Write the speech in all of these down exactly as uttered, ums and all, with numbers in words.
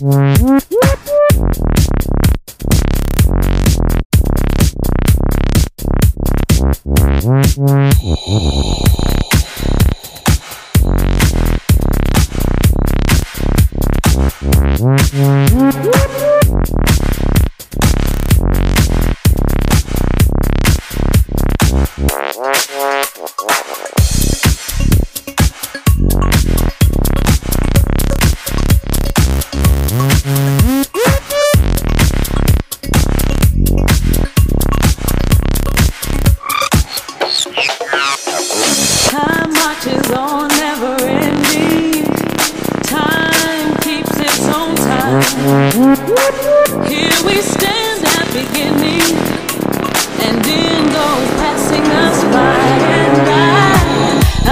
Time marches on, never ending. Time keeps its own time. Here we stand at beginning, and in goes passing us by. And I,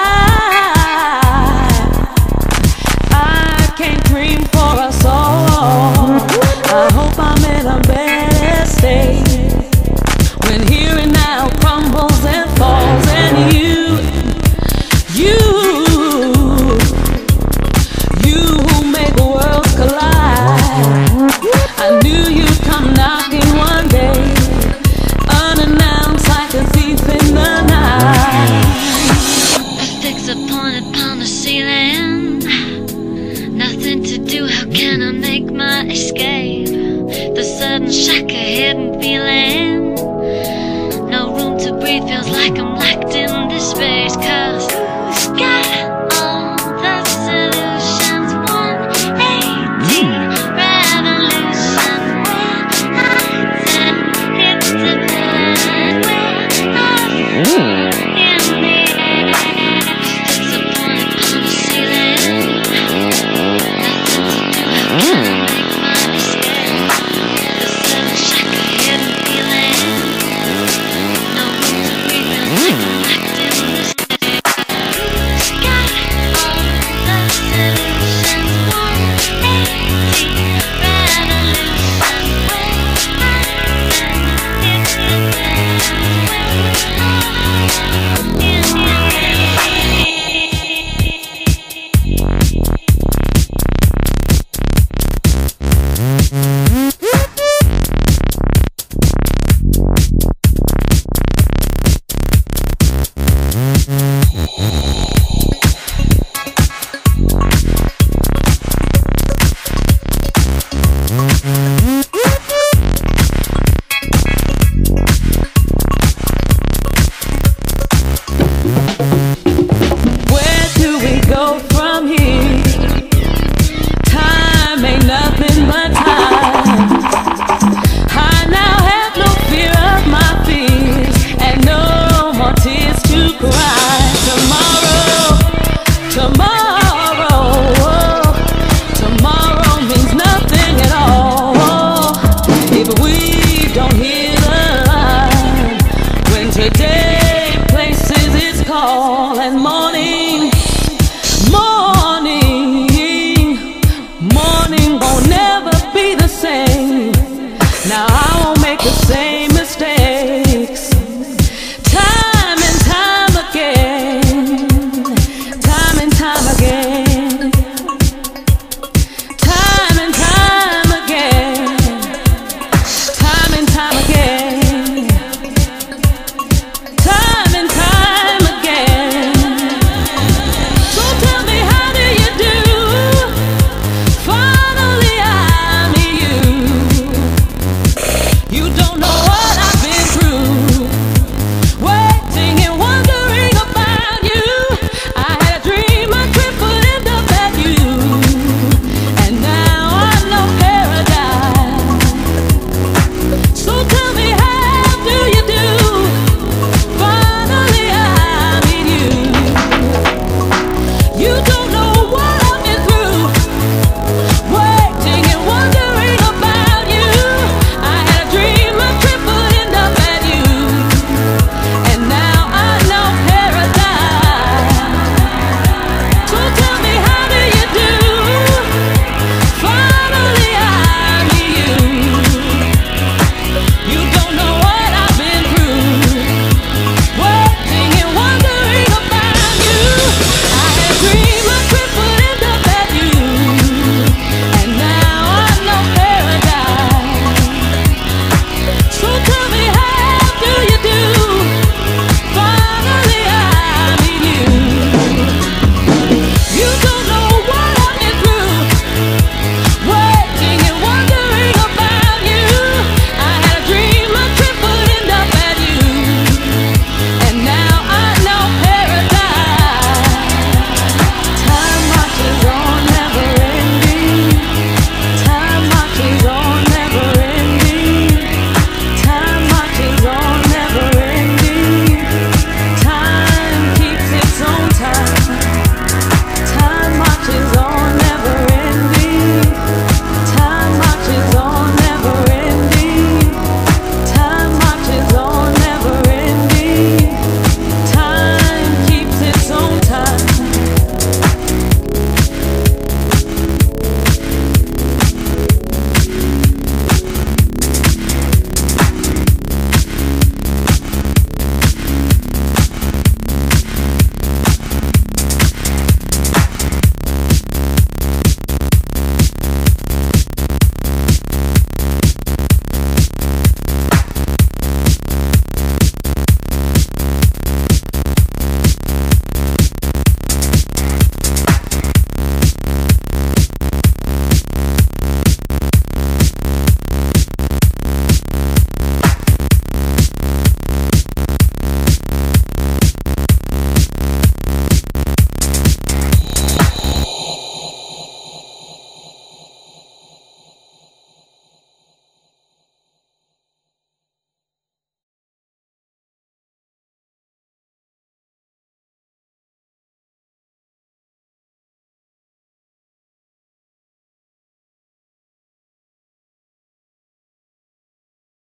I, I can't dream for us all. I hope I'm in a better state when here and now crumbles and falls, and you. You, you who make worlds collide. I knew you'd come knocking one day, unannounced like a thief in the night. I fix a point upon the ceiling, nothing to do, how can I make my escape? The sudden shock, a hidden feeling, no room to breathe, feels like I'm locked in this space. Cause got all the solutions, one eighty revolution. We're hiding, it's the plan. We're